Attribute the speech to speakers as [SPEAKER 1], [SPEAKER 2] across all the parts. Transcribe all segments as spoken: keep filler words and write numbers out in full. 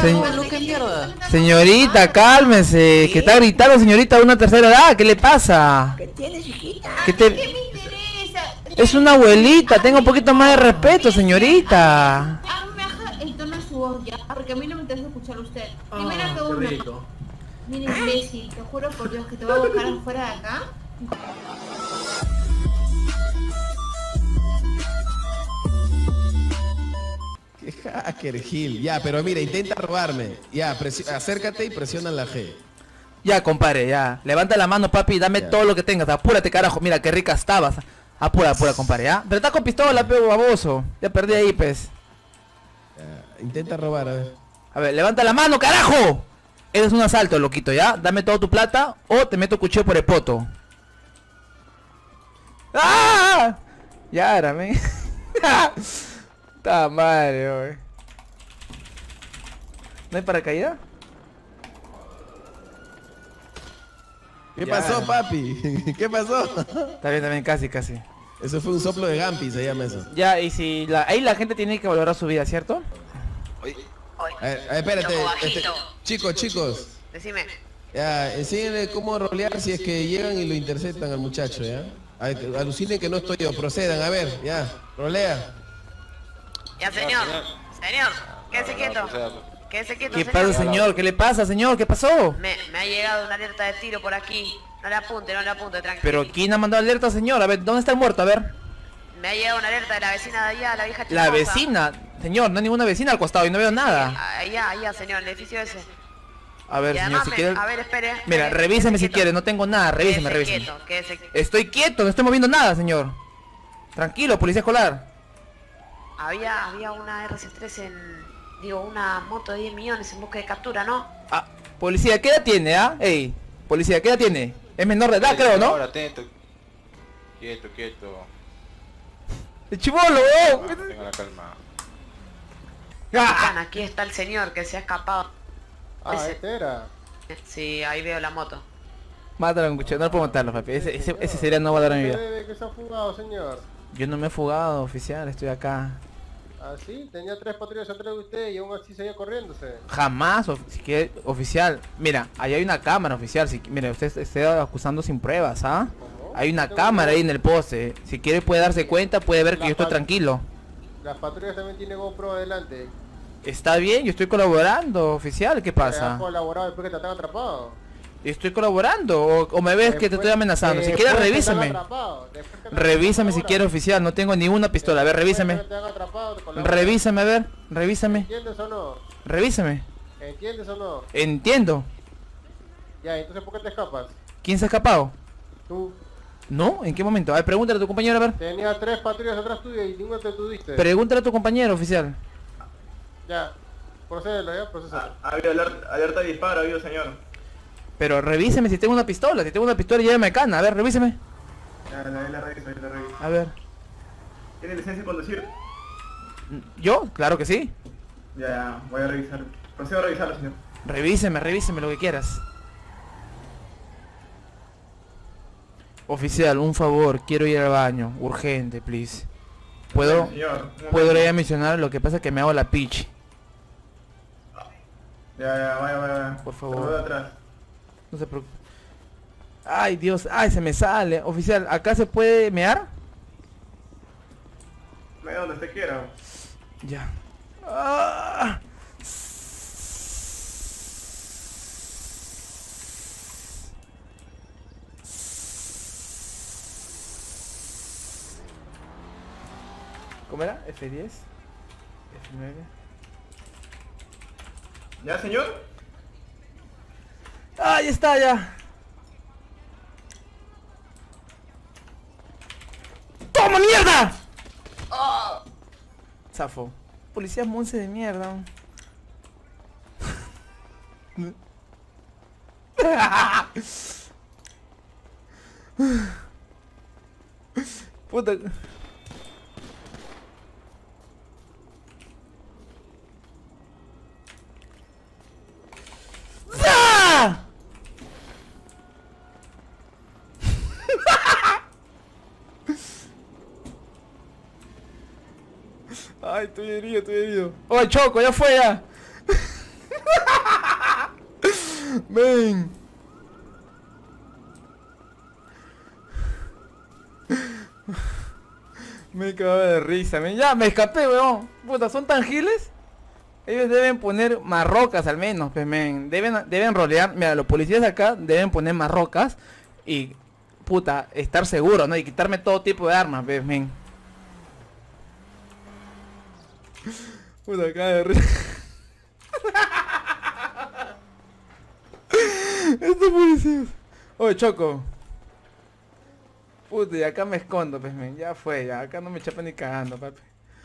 [SPEAKER 1] Se... ¿Qué mierda?
[SPEAKER 2] Señorita, cálmese. Que está gritando, señorita, de una tercera edad. ¿Qué le pasa?
[SPEAKER 1] ¿Qué tienes, hijita?
[SPEAKER 2] ¿Qué te...
[SPEAKER 3] ¿Qué me interesa?
[SPEAKER 2] Es una abuelita, tenga un poquito más de respeto, señorita.
[SPEAKER 3] Ah, me baja el tono de su voz ya, porque a mí no me interesa escuchar a usted. Primero que uno. Mira, imbécil, te juro por Dios que te voy a buscar afuera de acá.
[SPEAKER 4] Qué hacker, Gil. Ya, pero mira, intenta robarme. Ya, acércate y presiona la G.
[SPEAKER 2] Ya, compadre, ya. Levanta la mano, papi, y dame ya todo lo que tengas. Apúrate, carajo. Mira, qué rica estabas. Apura, apura, compadre, ¿ya? Pero estás con pistola, pego baboso. Ya perdí ahí, pues.
[SPEAKER 4] Ya, intenta robar, a ver.
[SPEAKER 2] A ver, levanta la mano, carajo. Eres un asalto, loquito, ¿ya? Dame toda tu plata o te meto cuchillo por el poto. ¡Ah! Ya era, men. Está madre, güey. ¿No hay paracaídas?
[SPEAKER 4] ¿Qué
[SPEAKER 2] ya.
[SPEAKER 4] pasó, papi? ¿Qué pasó?
[SPEAKER 2] Está bien, también, casi, casi.
[SPEAKER 4] Eso fue un soplo de Gampi, se llama eso.
[SPEAKER 2] Ya, y si la, ahí la gente tiene que valorar su vida, ¿cierto?
[SPEAKER 4] Oye. A ver, a ver, espérate, este, chicos, chicos.
[SPEAKER 5] Decime.
[SPEAKER 4] Ya, enséñenle cómo rolear si es que llegan y lo interceptan al muchacho, ¿ya? A ver, alucinen que no estoy yo, procedan, a ver, ya, rolea.
[SPEAKER 5] Ya, señor. Señor, quédese quieto. Quédese quieto,
[SPEAKER 2] ¿Qué
[SPEAKER 5] señor.
[SPEAKER 2] pasa, señor? ¿Qué le pasa, señor? ¿Qué pasó?
[SPEAKER 5] Me, me ha llegado una alerta de tiro por aquí. No le apunte, no le apunte, tranquilo.
[SPEAKER 2] Pero ¿quién ha mandado alerta, señor? A ver, ¿dónde está el muerto? A ver.
[SPEAKER 5] Me ha llegado una alerta de la vecina de allá, la vieja
[SPEAKER 2] La
[SPEAKER 5] chismosa.
[SPEAKER 2] vecina. Señor, no hay ninguna vecina al costado y no veo nada.
[SPEAKER 5] Allá, allá, señor, el edificio ese.
[SPEAKER 2] A ver,
[SPEAKER 5] Y
[SPEAKER 2] señor, si
[SPEAKER 5] me,
[SPEAKER 2] quiere...
[SPEAKER 5] A ver, espere.
[SPEAKER 2] Mira,
[SPEAKER 5] espere,
[SPEAKER 2] revíseme si
[SPEAKER 5] quieto.
[SPEAKER 2] quiere, no tengo nada, revíseme,
[SPEAKER 5] Quédese
[SPEAKER 2] revíseme.
[SPEAKER 5] Quieto, quédese quieto.
[SPEAKER 2] Estoy quieto, no estoy moviendo nada, señor. Tranquilo, policía escolar.
[SPEAKER 5] Había, había una R C tres en... Digo, una moto de diez millones en busca de captura, ¿no?
[SPEAKER 2] Ah, policía, ¿qué edad tiene, ah? Ey, policía, ¿qué edad tiene? Es menor de edad, creo, ¿no?
[SPEAKER 6] Ahora, atento. Quieto, quieto.
[SPEAKER 2] ¡El chibolo, oh!
[SPEAKER 6] Tenga la calma.
[SPEAKER 2] ¡Ah!
[SPEAKER 5] Aquí está el señor que se ha escapado.
[SPEAKER 7] Ah,
[SPEAKER 5] Ese-
[SPEAKER 7] este era.
[SPEAKER 5] Sí, ahí veo la moto.
[SPEAKER 2] Mátalo con cuchillo, no puedo matarlo, papi. Ese, ese, ese sería no valorar mi vida.
[SPEAKER 7] ¿Usted debe que se ha fugado, señor?
[SPEAKER 2] Yo no me he fugado, oficial, estoy acá.
[SPEAKER 7] Ah, sí, tenía tres patrullas atrás de usted y aún así seguía corriéndose.
[SPEAKER 2] Jamás, of- si quiere, oficial. Mira, ahí hay una cámara, oficial. Si, mira, usted está acusando sin pruebas, ¿ah?
[SPEAKER 7] ¿Cómo?
[SPEAKER 2] Hay una
[SPEAKER 7] Tengo
[SPEAKER 2] cámara ahí
[SPEAKER 7] GoPro.
[SPEAKER 2] en el poste. Si quiere puede darse cuenta, puede ver que
[SPEAKER 7] La
[SPEAKER 2] yo estoy
[SPEAKER 7] pa-
[SPEAKER 2] tranquilo.
[SPEAKER 7] Las patrullas también tienen GoPro adelante.
[SPEAKER 2] Está bien, yo estoy colaborando, oficial. ¿Qué
[SPEAKER 7] ¿Ha
[SPEAKER 2] pasa?
[SPEAKER 7] colaborado después que te están atrapado?
[SPEAKER 2] Estoy colaborando. O, o me ves que te estoy amenazando. Si quieres, revísame. Revísame si quieres, oficial. No tengo ni una pistola. A ver, revísame. Revísame, a ver. Revísame.
[SPEAKER 7] ¿Entiendes o no?
[SPEAKER 2] Revísame.
[SPEAKER 7] ¿Entiendes o no?
[SPEAKER 2] Entiendo.
[SPEAKER 7] Ya, entonces ¿por qué te escapas?
[SPEAKER 2] ¿Quién se ha escapado?
[SPEAKER 7] Tú
[SPEAKER 2] ¿No? ¿En qué momento? A ver, pregúntale a tu compañero, a ver.
[SPEAKER 7] tenías tres patrullas atrás tuyo y ninguna te tuviste.
[SPEAKER 2] Pregúntale a tu compañero, oficial.
[SPEAKER 7] Ya, procédelo, ya, procésalo.
[SPEAKER 8] Ha habido alerta, alerta de disparo, ha habido, señor.
[SPEAKER 2] Pero revíseme si tengo una pistola. Si tengo una pistola, llévame acá. A ver, revíseme.
[SPEAKER 8] Ya, la, la reviso, la reviso.
[SPEAKER 2] A ver.
[SPEAKER 8] ¿Tiene licencia de conducir?
[SPEAKER 2] ¿Yo? Claro que sí.
[SPEAKER 8] Ya, ya, voy a revisar. Procedo a revisarlo, señor.
[SPEAKER 2] Revíseme, revíseme lo que quieras. Oficial, un favor, quiero ir al baño. Urgente, please. ¿Puedo?
[SPEAKER 8] Señor, un
[SPEAKER 2] ¿Puedo
[SPEAKER 8] momento.
[SPEAKER 2] ir a mencionar? Lo que pasa es que me hago la pitch.
[SPEAKER 8] Ya, ya, vaya, vaya, vaya.
[SPEAKER 2] Por favor.
[SPEAKER 8] Saluda atrás.
[SPEAKER 2] No se preocupe. Ay, Dios. Ay, se me sale. Oficial, ¿acá se puede mear?
[SPEAKER 8] Vaya donde usted quiera.
[SPEAKER 2] Ya. Ah. ¿Cómo era? F diez. F nueve.
[SPEAKER 8] ¿Ya, señor?
[SPEAKER 2] ¡Ah, ya está, ya! ¡Toma, mierda! ¡Ah! Zafo. Policía monce de mierda. Puta. ¡Ah! Ay, estoy herido, estoy herido. ¡Oh, Choco, ya fue ya! ¡Ven! Me cago de risa, men. Ya, me escapé, weón. Puta, ¿son tan giles? Ellos deben poner marrocas al menos, pues, men. Deben, deben rolear. Mira, los policías acá deben poner marrocas y, puta, estar seguros, ¿no? Y quitarme todo tipo de armas, pues, men. Puta, cago de risa. Estos policías. Oye, Choco. Puta, y acá me escondo, pues, men. Ya fue, ya. Acá no me chapan ni cagando, papi.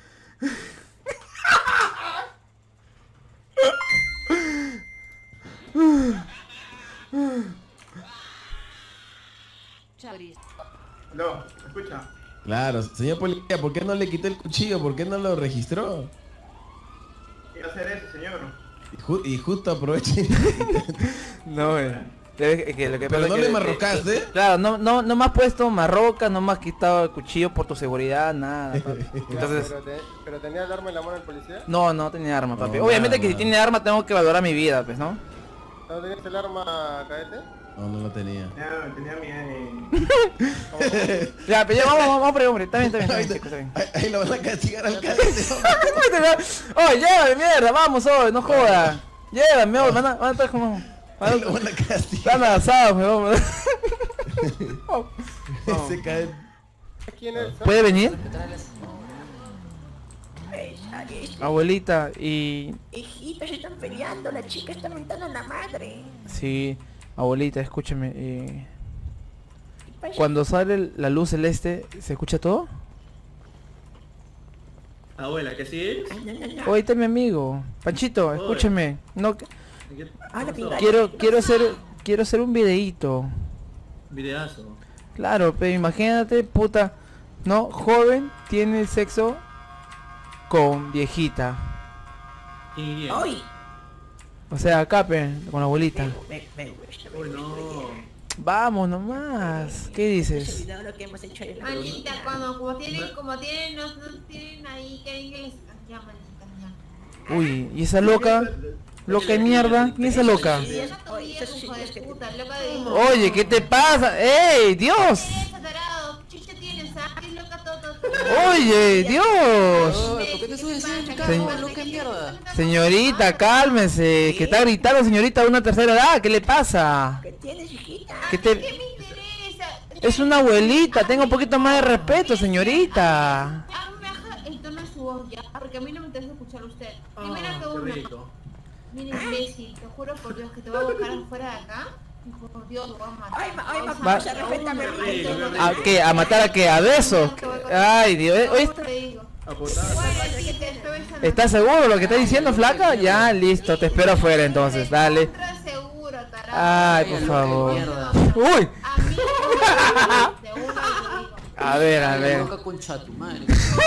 [SPEAKER 8] No, escucha.
[SPEAKER 4] Claro, señor policía, ¿por qué no le quitó el cuchillo? ¿Por qué no lo registró?
[SPEAKER 8] Quiero hacer eso, señor.
[SPEAKER 4] Y, ju y justo aproveche.
[SPEAKER 2] No, eh. Es que lo que
[SPEAKER 4] Pero
[SPEAKER 2] pasa
[SPEAKER 4] no
[SPEAKER 2] es
[SPEAKER 4] le
[SPEAKER 2] que-
[SPEAKER 4] marrocaste.
[SPEAKER 2] eh, Claro, no, no, no me has puesto marroca, no me has quitado el cuchillo por tu seguridad, nada, papi. Entonces,
[SPEAKER 7] Pero, te- pero tenía el arma en la mano el policía.
[SPEAKER 2] no, no tenía arma, papi.
[SPEAKER 4] No,
[SPEAKER 2] Obviamente
[SPEAKER 4] nada,
[SPEAKER 2] que si
[SPEAKER 4] nada.
[SPEAKER 2] tiene arma tengo que valorar mi vida, pues, ¿no?
[SPEAKER 7] ¿No tenías el arma, cadete?
[SPEAKER 4] No, no lo tenía.
[SPEAKER 8] Ya, tenía mi...
[SPEAKER 2] Ya, pero ya vamos, vamos, vamos, hombre, está bien, está bien, está
[SPEAKER 4] Ahí,
[SPEAKER 2] bien, chicos, está bien.
[SPEAKER 4] ahí- ahí lo van a castigar al cadete.
[SPEAKER 2] Oye, llévame, mierda, vamos, oye, no jodas. Llévame, oye, van a, van a estar como... Van
[SPEAKER 4] Ahí lo van
[SPEAKER 2] a,
[SPEAKER 4] a castigar.
[SPEAKER 2] están asados, weón.
[SPEAKER 4] Ese cadete.
[SPEAKER 7] ¿Quién es?
[SPEAKER 2] ¿Puede venir? Abuelita, y...
[SPEAKER 1] Hijita, se están peleando, la chica está mentando a la madre.
[SPEAKER 2] Sí, abuelita, escúchame. Eh... Cuando sale la luz celeste, ¿se escucha todo?
[SPEAKER 9] Abuela, ¿qué sigues?
[SPEAKER 2] Oye, está mi amigo. Panchito, escúchame. No,
[SPEAKER 1] Ah, la pinga.
[SPEAKER 2] quiero, quiero hacer, quiero hacer un videíto.
[SPEAKER 9] Videazo.
[SPEAKER 2] Claro, pero imagínate, puta, no, joven tiene sexo con viejita.
[SPEAKER 9] ¿Quién y quién?
[SPEAKER 1] ¡Ay!
[SPEAKER 2] O sea, acá, pe, con la abuelita.
[SPEAKER 1] Me, me gusta, me
[SPEAKER 9] Uy,
[SPEAKER 1] gusta,
[SPEAKER 9] no.
[SPEAKER 1] me gusta.
[SPEAKER 2] Vamos nomás. ¿Qué
[SPEAKER 1] Se
[SPEAKER 2] dices?
[SPEAKER 1] olvidó lo que hemos hecho en la
[SPEAKER 3] Manita, cuando como tienen, como tienen, no, no tienen ahí que les ya, manita, ya.
[SPEAKER 2] Uy, ¿y esa loca? ¿Loca de mierda? ¿Y esa loca?
[SPEAKER 3] Y esa tu vida, hijo de puta, loca de...
[SPEAKER 2] Oye, ¿qué te pasa? ¡Ey, Dios!
[SPEAKER 3] ¿Qué eres, tarado? Chicha tienes, ¿ah? ¿Qué loca todo, todo?
[SPEAKER 2] Oye, Dios.
[SPEAKER 1] Oye, ¿por qué te subes en tu
[SPEAKER 2] carro,
[SPEAKER 3] carro,
[SPEAKER 1] loca mierda?
[SPEAKER 2] Señorita, cálmese. Que está gritando señorita de una tercera edad. ¿Qué le pasa?
[SPEAKER 1] ¿Qué tienes, hijita?
[SPEAKER 2] ¿Qué te...
[SPEAKER 3] ¿Qué me interesa?
[SPEAKER 2] Es una abuelita. Tenga un poquito más de respeto, señorita.
[SPEAKER 3] Ah, me baja el tono de su voz ya, porque a mí no me interesa escuchar a usted. Primero que
[SPEAKER 9] Qué
[SPEAKER 3] uno,
[SPEAKER 9] rico.
[SPEAKER 3] mira imbécil, te juro por Dios que te voy a buscar afuera de acá. Hijo por Dios, lo voy a matar.
[SPEAKER 1] Ay, ma- ay, ma-
[SPEAKER 2] Va-
[SPEAKER 1] o sea, respétame,
[SPEAKER 9] Rico,
[SPEAKER 1] mira.
[SPEAKER 2] ¿A qué? ¿A matar a qué? ¿A besos? Ay, Dios. eh, oye,
[SPEAKER 3] Te digo.
[SPEAKER 9] Apuntada.
[SPEAKER 3] Bueno, sí, te estoy besando.
[SPEAKER 2] ¿estás seguro lo que está diciendo, flaca? Ya, listo. Te espero afuera entonces. Dale.
[SPEAKER 3] Recontra seguro, tarado.
[SPEAKER 2] Ay, por favor.
[SPEAKER 1] Mierda.
[SPEAKER 2] Uy.
[SPEAKER 3] A mí, de una te digo.
[SPEAKER 2] A ver, a ver.
[SPEAKER 1] Loca concha tu madre.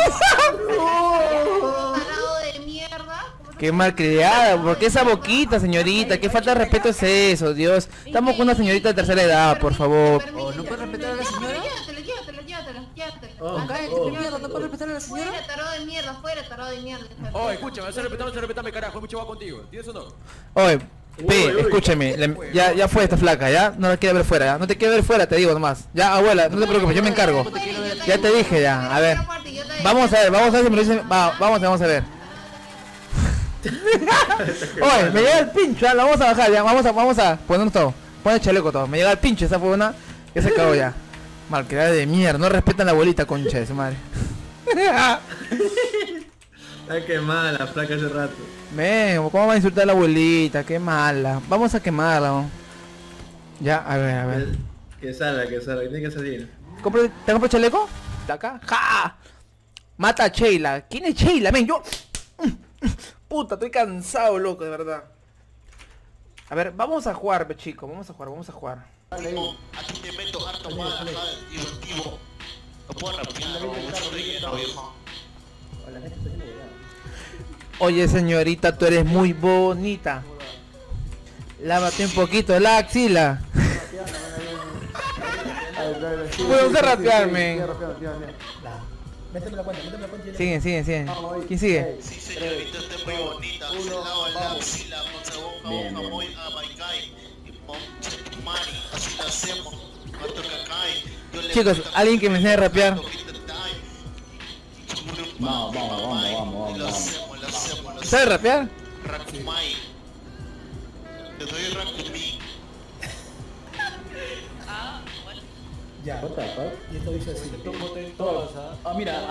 [SPEAKER 3] Tarado de mierda. ¿Cómo te
[SPEAKER 2] Qué malcriada, ¿por qué esa boquita, señorita? ¿Qué falta de respeto es eso, Dios? Estamos con una señorita de tercera edad, por favor.
[SPEAKER 1] Oh, ¿no puedes respetar a la señora?
[SPEAKER 3] Llévatelo, llévatelo, llévatelo, llévatelo.
[SPEAKER 9] Oh,
[SPEAKER 3] Ah,
[SPEAKER 1] cállate,
[SPEAKER 3] llévatelo.
[SPEAKER 1] mierda, ¿no puedes respetar a la señora?
[SPEAKER 3] Fuera, tarado de mierda, fuera, tarado de mierda.
[SPEAKER 10] Oh, escúchame, se respetame, se respetame, carajo, mucho va contigo. ¿Tienes o no?
[SPEAKER 2] Oye,
[SPEAKER 9] Uy,
[SPEAKER 2] P,
[SPEAKER 9] uy.
[SPEAKER 2] escúchame, le- ya, ya fue esta flaca, ¿ya? No la quiero ver fuera, ¿ya? No te quiero ver fuera, te digo nomás. Ya, abuela, no te preocupes, yo me encargo. Ya te dije ya, a ver. Vamos a ver, vamos a ver si me lo dicen. Va, vamos, vamos a ver. Oye, me llega el pincho, ya, la vamos a bajar, ya, vamos a, vamos a ponernos todo. Pon el chaleco todo, me llega el pincho, esa fue una. Ya se acabó ya. Malcriada de mierda, no respetan a la abuelita, concha de su madre.
[SPEAKER 9] Ay, qué mala la flaca hace rato.
[SPEAKER 2] Men, ¿cómo va a insultar a la abuelita? Qué mala. Vamos a quemarla, ¿no? Ya, a ver, a ver.
[SPEAKER 9] Que, que salga, que salga, que tiene que salir.
[SPEAKER 2] ¿Compro- ¿Te compro chaleco? ¿De acá? ¡Ja! Mata a Sheila. ¿Quién es Sheila, men? Yo... Puta, estoy cansado, loco, de verdad. A ver, vamos a jugar, pe, chico. Vamos a jugar, vamos a jugar.
[SPEAKER 11] Aquí te meto harto más, ¿sabes? Divertido. No puedo rapear, mucho relleno, viejo.
[SPEAKER 2] Oye, señorita, tú eres muy bonita. Lávate un poquito la axila. Puedo usar rapear, men.
[SPEAKER 7] Méteme la cuenta, méteme la cuenta.
[SPEAKER 2] Siguen, siguen, siguen. ¿Quién sigue?
[SPEAKER 11] Sí, señorita, usted es muy bonita. Se lava la axila con sabón, jabón, jamoy, amaicay. Así lo hacemos. Cuanto que cae, yo le
[SPEAKER 2] Chicos, alguien que me enseñe a rapear.
[SPEAKER 12] Vamos, vamos, vamos, vamos,
[SPEAKER 11] Lo
[SPEAKER 12] vamos.
[SPEAKER 11] hacemos, lo hacemos, lo
[SPEAKER 2] ¿Sabe
[SPEAKER 11] hacemos.
[SPEAKER 2] rapear?
[SPEAKER 11] Rakumai. Te doy Rakumi.
[SPEAKER 12] Ya. Y esto dice así. Todos. Ah, mira.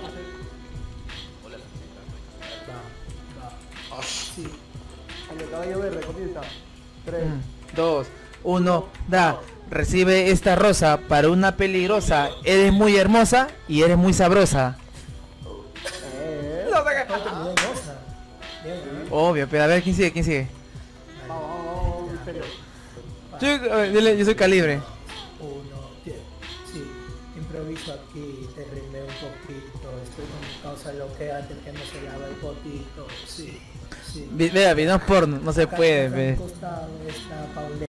[SPEAKER 7] Sí. El caballo verde, comienza. tres.
[SPEAKER 2] Dos, uno, da. Recibe esta rosa para una peligrosa. Eres muy hermosa y eres muy sabrosa.
[SPEAKER 7] Eh.
[SPEAKER 2] Obvio, pero a ver, ¿quién sigue? ¿Quién sigue?
[SPEAKER 7] Vamos, vamos, vamos, en serio.
[SPEAKER 2] Yo, a ver, dile, yo soy Calibre.
[SPEAKER 12] Uno, diez. Sí. Improviso aquí, te rimé un poquito. Estoy con mi causa loqueante que no se lava el potito. Sí, sí.
[SPEAKER 2] Vi- Vea, videos porno, no se
[SPEAKER 12] Acá
[SPEAKER 2] puede,
[SPEAKER 12] al
[SPEAKER 2] ve.
[SPEAKER 12] costado está Paulette.